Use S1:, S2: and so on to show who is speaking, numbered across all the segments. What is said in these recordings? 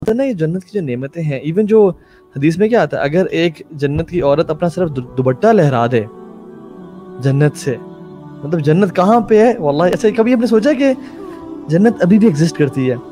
S1: ہے نا یہ جنت کی جو نعمتیں ہیں, ایون جو حدیث میں کیا آتا ہے, اگر ایک جنت کی عورت اپنا صرف دوپٹہ لہرا دے جنت سے, مطلب جنت کہاں پہ ہے واللہ. ایسا کبھی آپ نے سوچا کہ جنت ابھی بھی ایگزسٹ کرتی ہے؟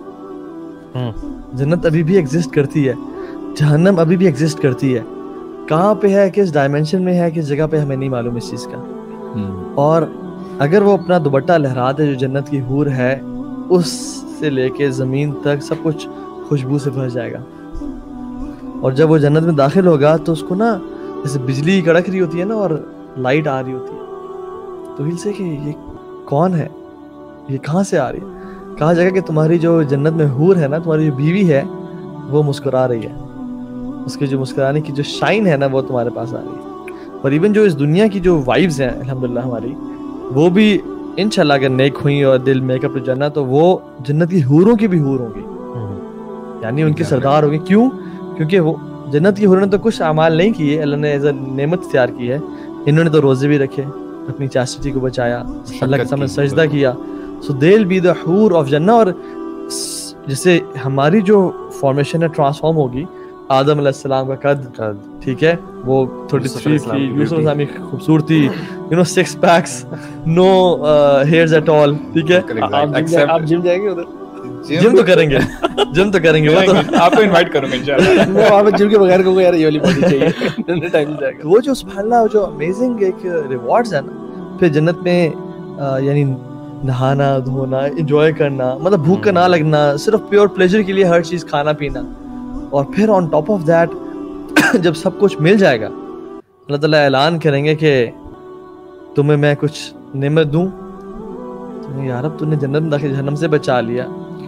S1: جنت ابھی بھی ایگزسٹ کرتی ہے, جہنم ابھی بھی ایگزسٹ کرتی ہے. کہاں پہ ہے, کس ڈائمینشن میں ہے, کس جگہ پہ, ہمیں نہیں معلوم اس چیز کا. اور اگر وہ اپنا دوپٹہ لہرا دے جو جنت کی حور ہے, اس سے لے کے زمین تک سب کچھ خوشبو سے بھر جائے گا. اور جب وہ جنت میں داخل ہوگا تو اس کو نا جیسے بجلی کڑک رہی ہوتی ہے نا اور لائٹ آ رہی ہوتی ہے, تو ہل سے کہ یہ کون ہے, یہ کہاں سے آ رہی ہے. کہا جائے گا کہ تمہاری جو جنت میں حور ہے نا, تمہاری جو بیوی ہے وہ مسکرا رہی ہے, اس کے جو مسکرانے کی جو شائن ہے نا وہ تمہارے پاس آ رہی ہے. اور ایون جو اس دنیا کی جو وائبز ہیں الحمدللہ ہماری, وہ بھی انشاءاللہ اگر نیک ہوئی اور دل میک اپ جانا تو وہ جنت کی حوروں کی بھی حور ہوں گی, یعنی ان کے سردار ہوں گے. کیوں؟ کیونکہ وہ جنت کی حوروں نے تو کچھ اعمال نہیں کیے, اللہ نے ایز اے نعمت اختیار کی ہے. انہوں نے تو روزے بھی رکھے, اپنی چاسٹی کو بچایا, اللہ کے سامنے سجدہ کیا. سو they'll be the حور آف جنہ. اور جیسے ہماری جو فارمیشن ہے ٹرانسفارم ہوگی, آدم علیہ السلام کا قد, ٹھیک ہے, وہ 33 کی, یوسف السلام کی خوبصورتی, six packs, no hairs at all, ٹھیک ہے. آپ جم جائیں گے ادھر؟ جم تو کریں گے, جم تو کریں گے, وہ تو
S2: آپ کو انوائٹ کروں گا انشاءاللہ.
S1: میں وہاں پہ جم کے بغیر کہوں گا یار یہ والی باڈی چاہیے, ٹائم جائے گا. وہ جو سبحان اللہ جو امیزنگ ایک ریوارڈز ہیں نا پھر جنت میں, یعنی نہانا دھونا, انجوائے کرنا, مطلب بھوک کا نہ لگنا, صرف پیور پلیجر کے لیے ہر چیز کھانا پینا. اور پھر آن ٹاپ آف دیٹ جب سب کچھ مل جائے گا, اللہ تعالیٰ اعلان کریں گے کہ تمہیں میں کچھ نعمت دوں, تمہیں یا رب تو نے جنت میں داخل جہنم سے بچا لیا.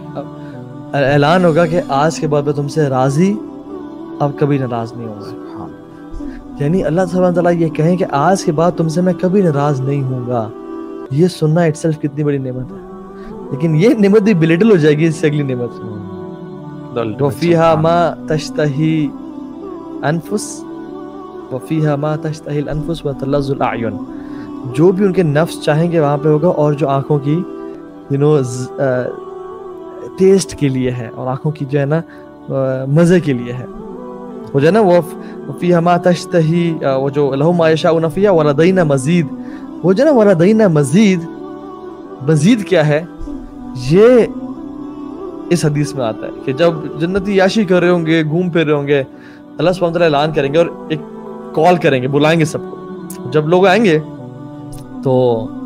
S1: اعلان ہوگا کہ آج کے بعد میں تم سے راضی, اب کبھی ناراض نہیں ہوں گا. یعنی اللہ سبحانہ تعالیٰ یہ کہیں کہ آج کے بعد تم سے میں کبھی ناراض نہیں ہوں گا. یہ سننا اٹ سیلف کتنی بڑی نعمت ہے. لیکن یہ نعمت بھی بلیٹل ہو جائے گی اس سے اگلی نعمت. وَفِيهَا مَا تَشْتَهِي أَنفُسُ وَفِيهَا مَا تَشْتَهِي الْأَنفُسُ وَتَلَّذُّ الْأَعْيُنُ. جو بھی ان کے نفس چاہیں گے وہاں پہ ہوگا, اور جو آنکھوں کی ٹیسٹ کے لیے ہے, اور آنکھوں کی جو ہے نا مزے کے لیے ہے. وہ جو ہے نا وہ وَفِيهَا مَا تَشْتَهِي, وہ جو لَهُم مَا يَشَاءُونَ فِيهَا وَلَدَيْنَا مَزِيدٌ, وہ جو ہے نا وَلَدَيْنَا مَزِيد, مزید کیا ہے یہ اس حدیث میں آتا ہے کہ جب جنتی یاشی کر رہے ہوں گے, گھوم پھر رہے ہوں گے, اللہ سبحانہ وتعالیٰ اعلان کریں گے اور ایک کال کریں گے, بلائیں گے سب کو. جب لوگ آئیں گے تو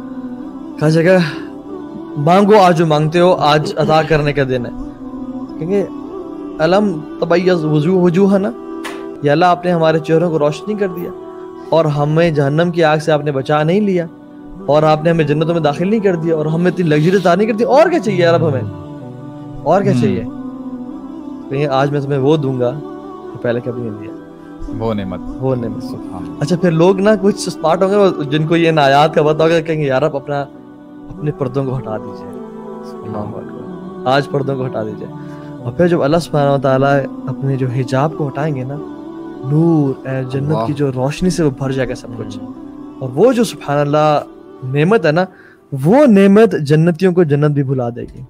S1: کہا جائے گا مانگو آج جو مانگتے ہو, آج عطا کرنے کا دن ہے. کہیں گے الم تبیض وجوہنا, یا اللہ آپ نے ہمارے چہروں کو روشنی کر دیا, اور ہمیں جہنم کی آگ سے آپ نے بچا نہیں لیا, اور آپ نے ہمیں جنتوں میں داخل نہیں کر دیا, اور ہمیں اتنی لگژری عطا نہیں کر دی, اور کیا چاہیے رب ہمیں, اور کیا چاہیے. کہیں آج میں تمہیں وہ دوں گا جو پہلے کبھی نہیں دیا,
S2: وہ نعمت.
S1: اچھا پھر لوگ نا کچھ اسمارٹ ہوں گے جن کو یہ آیات کا پتہ ہوگا, کہیں گے یار آپ اپنے پردوں کو ہٹا دیجیے, آج پردوں کو ہٹا دیجیے. اور پھر جب اللہ سبحانہ و تعالیٰ اپنے جو حجاب کو ہٹائیں گے نا, نور جنت کی جو روشنی سے وہ بھر جائے گا سب کچھ. اور وہ جو سبحان اللہ نعمت ہے نا, وہ نعمت جنتیوں کو جنت بھی بھلا دے گی.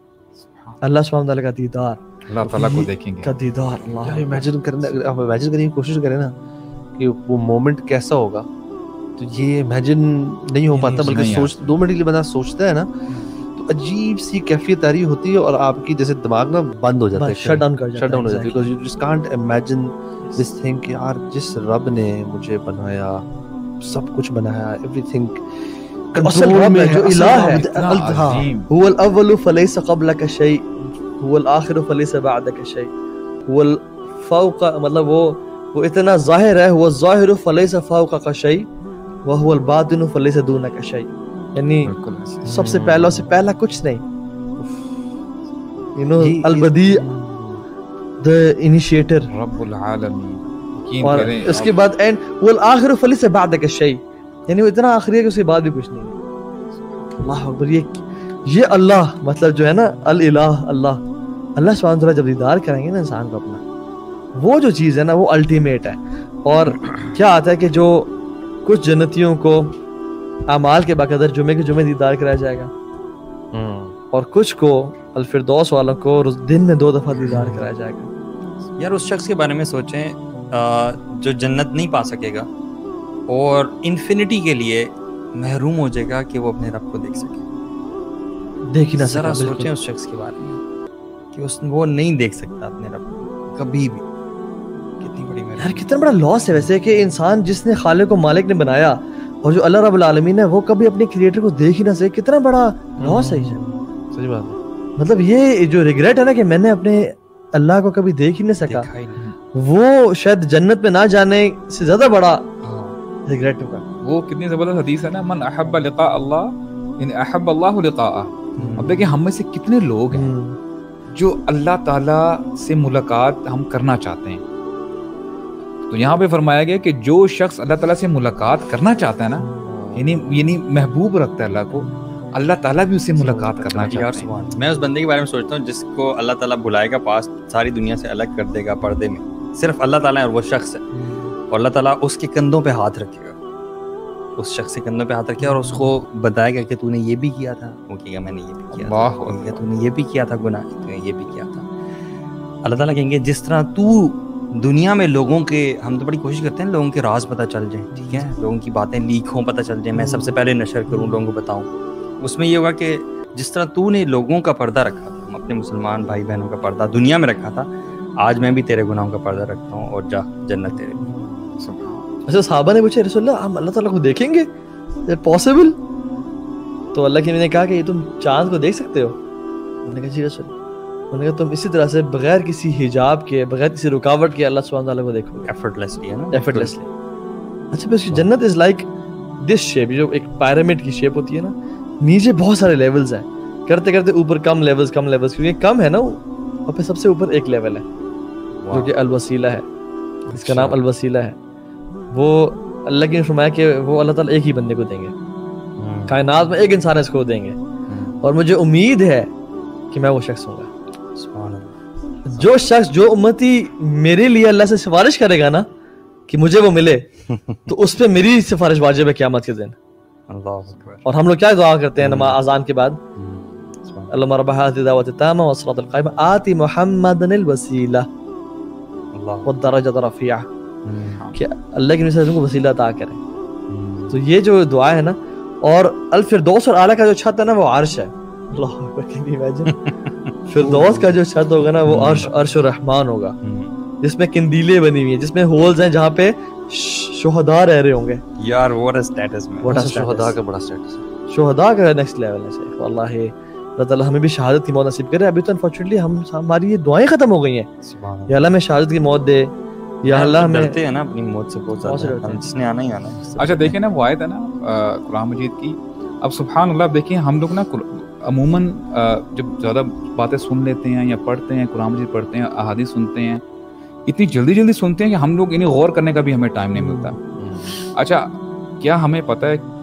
S1: اللہ سبحانہ تعالیٰ کا دیدار,
S2: اللہ تعالیٰ کو دیکھیں گے,
S1: کا دیدار. اللہ
S3: امیجن کرنا, آپ امیجن کریں, کوشش کریں نا کہ وہ مومنٹ کیسا ہوگا, تو یہ امیجن نہیں ہو پاتا, بلکہ سوچ 2 منٹ کے لیے بندہ سوچتا ہے نا تو عجیب سی کیفیت آ رہی ہوتی ہے, اور آپ کی جیسے دماغ نا بند ہو جاتا ہے,
S1: شٹ ڈاؤن ہو جاتا
S3: ہے, because you just can't imagine this thing کہ یار جس رب نے مجھے بنایا, سب کچھ بنایا, ایوری تھنگ
S1: کنٹرول میں, جو الہ ہے, هو الاول فليس قبلك شيء هو الاخر فليس بعدك شيء هو الفوق, مطلب وہ اتنا ظاہر ہے, هو الظاہر فليس فوقك شيء وهو الباطن فليس دونك شيء, یعنی سب سے پہلا سے پہلا کچھ نہیں, البدیع, the initiator,
S2: رب العالمین.
S1: اور اس کے بعد اینڈ والآخر فليس بعدك شيء, یعنی وہ اتنا آخری ہے کہ اس کے بعد بھی کچھ نہیں ہے. اللہ اکبر. یہ اللہ مطلب جو ہے نا الالہ, اللہ سبحانہ وتعالیٰ جب دیدار کریں گے نا انسان کو اپنا, وہ جو چیز ہے نا وہ الٹیمیٹ ہے. اور کیا آتا ہے کہ جو کچھ جنتیوں کو اعمال کے بقدر جمعے کے جمعے دیدار کرایا جائے گا, اور کچھ کو الفردوس والوں کو دن میں 2 دفعہ دیدار کرایا جائے گا.
S4: یار اس شخص کے بارے میں سوچیں جو جنت نہیں پا سکے گا اور انفینٹی کے لیے محروم ہو جائے گا کہ وہ اپنے رب کو دیکھ سکے.
S1: دیکھ ہی نہ
S4: ذرا
S1: سکا.
S4: سوچیں اس شخص کے بارے میں کہ وہ نہیں دیکھ سکتا اپنے رب کو کبھی بھی. کتنی بڑی
S1: یار
S4: محرومی.
S1: کتنا بڑا لاس ہے ویسے کہ انسان جس نے خالق و مالک نے بنایا اور جو اللہ رب العالمین ہے وہ کبھی اپنے کریٹر کو دیکھ ہی نہ سکے. کتنا بڑا لاس ہے یہ.
S3: صحیح بات ہے.
S1: مطلب یہ جو ریگریٹ ہے نا کہ میں نے اپنے اللہ کو کبھی دیکھ ہی نہیں سکا,
S4: دیکھا ہی نہیں.
S1: وہ شاید جنت میں نہ جانے سے زیادہ بڑا ریگریٹ ہوگا.
S2: وہ کتنی زبردست حدیث ہے نا, من احب لقاء اللہ یعنی احب اللہ لقاءہ. اب دیکھیں ہم میں سے کتنے لوگ ہیں جو اللہ تعالیٰ سے ملاقات ہم کرنا چاہتے ہیں. تو یہاں پہ فرمایا گیا کہ جو شخص اللہ تعالیٰ سے ملاقات کرنا چاہتا ہے نا, یعنی محبوب رکھتا ہے اللہ کو, اللہ تعالیٰ بھی اس سے ملاقات کرنا چاہتے ہیں.
S4: میں اس بندے کے بارے میں سوچتا ہوں جس کو اللہ تعالیٰ بلائے گا پاس, ساری دنیا سے الگ کر دے گا پردے میں, صرف اللہ تعالیٰ اور وہ شخص ہے, اور اللہ تعالیٰ اس کے کندھوں پہ ہاتھ رکھے گا, اس شخص کے کندھوں پہ ہاتھ رکھے اور اس کو بتائے گا کہ تو نے یہ بھی کیا تھا. وہ کہے گا میں نے یہ بھی کیا تھا. وہ کہے گا تو نے یہ بھی کیا تھا گناہ, تو نے یہ بھی کیا تھا. اللہ تعالیٰ کہیں گے جس طرح تو دنیا میں لوگوں کے, ہم تو بڑی کوشش کرتے ہیں لوگوں کے راز پتہ چل جائیں, ٹھیک ہے, لوگوں کی باتیں لیک ہوں, پتہ چل جائیں, میں سب سے پہلے نشر کروں, لوگوں کو بتاؤں. اس میں یہ ہوگا کہ جس طرح تو نے لوگوں کا پردہ رکھا تھا, اپنے مسلمان بھائی بہنوں کا پردہ دنیا میں رکھا تھا, آج میں بھی تیرے گناہوں کا پردہ رکھتا ہوں اور جا جنت تیرے لیے.
S1: اچھا صحابہ نے پوچھا رسول اللہ ہم اللہ تعالیٰ کو دیکھیں گے, پاسبل؟ تو اللہ کے نبی نے کہا کہ یہ تم چاند کو دیکھ سکتے ہو؟ انہوں نے کہا جی رسول. انہوں نے کہا تم اسی طرح سے بغیر کسی حجاب کے, بغیر کسی رکاوٹ کے اللہ سبحانہ تعالیٰ کو دیکھو گے,
S4: ایفرٹلیسلی, ہے نا,
S1: ایفرٹلیسلی. اچھا پھر جنت از لائک دس شیپ, جو ایک پیرامڈ کی شیپ ہوتی ہے نا, نیچے بہت سارے لیولز ہیں, کرتے کرتے اوپر کم لیولز, کیونکہ کم ہے نا وہ, اور پھر سب سے اوپر ایک لیول ہے جو کہ الوسیلہ ہے, اس کا نام الوسیلہ ہے. وہ اللہ کی نے فرمایا کہ وہ اللہ تعالیٰ ایک ہی بندے کو دیں گے, کائنات میں ایک انسان اس کو دیں گے, اور مجھے امید ہے کہ میں وہ شخص ہوں گا. جو شخص, جو امتی میرے لیے اللہ سے سفارش کرے گا نا کہ مجھے وہ ملے, تو اس پہ میری سفارش واجب ہے قیامت کے دن. اور ہم لوگ کیا دعا کرتے ہیں نماز اذان کے بعد, اللہم رب هذه الدعوة التامة والصلاة القائمة آت محمدا الوسیلہ والدرجة الرفیعہ, کہ اللہ کی نسبت کو وسیلہ عطا کریں. تو یہ جو دعا ہے نا, اور الفردوس اور اعلیٰ کا جو چھت ہے نا وہ عرش ہے. اللہ اکبر, کین یو امیجن, فردوس کا جو چھت ہوگا نا وہ عرش الرحمان ہوگا, جس میں کندیلیں بنی ہوئی ہیں, جس میں ہولز ہیں جہاں پہ شہداء رہ رہے ہوں گے.
S4: یار what a status man,
S3: شہداء کا بڑا اسٹیٹس ہے.
S1: شہداء کا نیکسٹ لیول ہے شیخ. واللہ اللہ تعالیٰ ہمیں بھی شہادت کی موت نصیب کرے. ابھی تو انفارچونیٹلی ہماری یہ دعائیں ختم ہو گئی ہیں, یا اللہ میں شہادت کی موت دے, یا اللہ ہمیں
S4: ڈرتے ہیں نا اپنی موت سے بہت زیادہ, جس نے آنا ہی آنا.
S2: اچھا دیکھیں نا, وہ آیت ہے نا قرآن مجید کی, اب سبحان اللہ دیکھیں ہم لوگ نا عموماً جب زیادہ باتیں سن لیتے ہیں یا پڑھتے ہیں, قرآن مجید پڑھتے ہیں, احادیث سنتے ہیں, اتنی جلدی سنتے ہیں کہ ہم لوگ انہیں غور کرنے کا بھی ہمیں ٹائم نہیں ملتا. اچھا کیا ہمیں پتہ ہے